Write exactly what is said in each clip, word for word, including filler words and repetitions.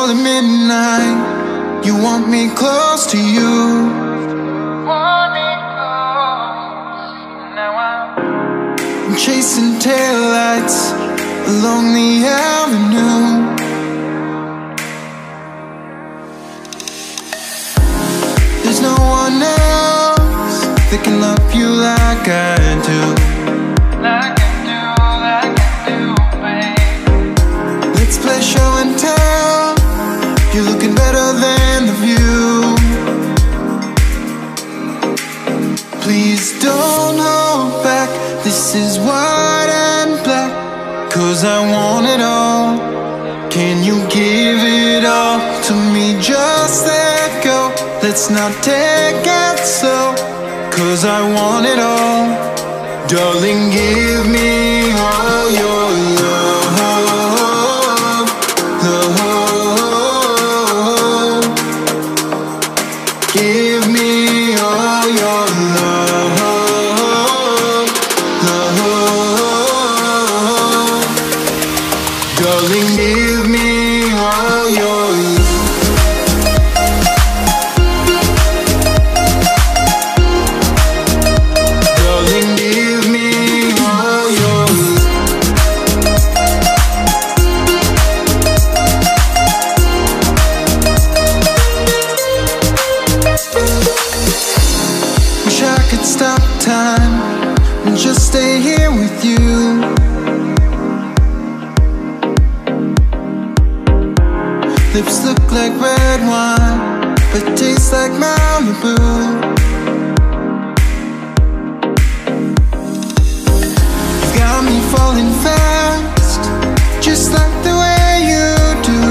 at midnight. You want me close to you. Want me close. Now I'm chasing taillights along the avenue. There's no one else that can love you like I do. Like I do, like I do, babe. Let's play show and tell. You're looking better than the view. Please don't hold back. This is white and black, 'cause I want it all. Can you give it all to me? Just let go. Let's not take it slow, 'cause I want it all. Darling, give me all your love, love. Give me all your love, love. Darling, give me all your love. Stop time and just stay here with you. Lips look like red wine, but taste like Malibu. You got me falling fast, just like the way you do.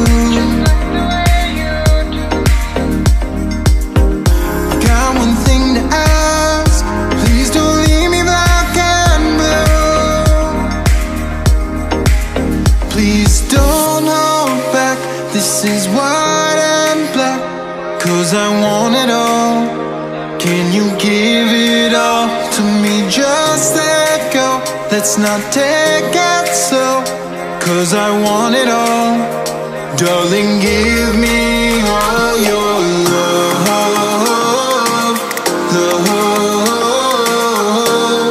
I got one thing to ask. Please don't leave me black and blue. Please don't hold back. This is white and black, 'cause I want it all. Can you give it all to me? Just let go. Let's not take it slow, 'cause I want it all. Darling, give me all your love, love.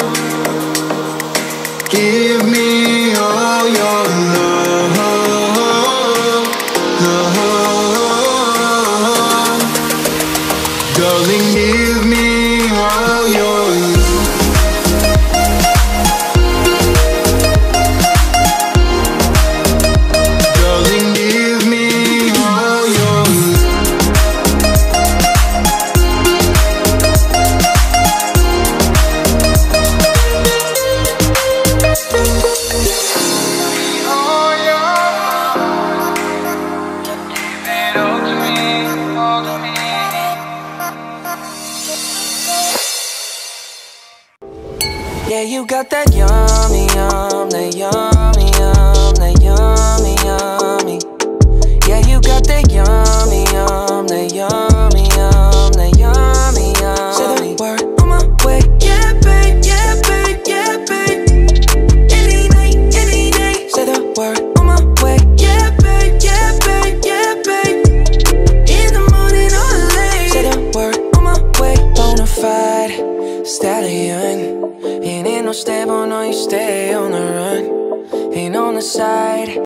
Give me all your love, love. Darling, give me all your love. Darling, give me all your love. Yeah, you got that yummy, yum, that yummy, yum, that yummy, yummy. Yeah, you got that yummy, yum, that yummy, yum, that yummy, yummy. Say the word on my way. Yeah, babe, yeah, babe, yeah, babe. Any night, any day. Say the word on my way. Yeah, babe, yeah, babe, yeah, babe. In the morning or late. Say the word on my way. Bonafide stallion. Ain't no stable, no, you stay on the run. Ain't on the side.